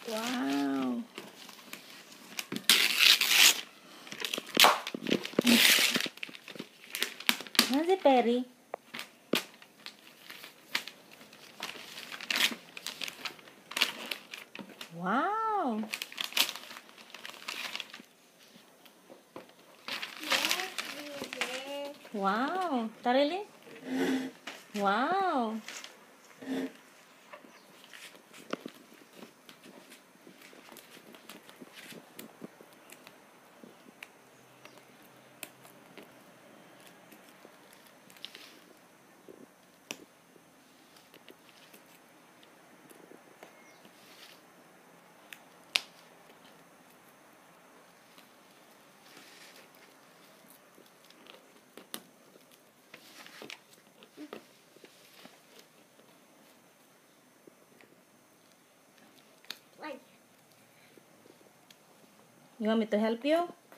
Wow. Ano si Perry? Wow. Wow. Tarili? Wow. You want me to help you?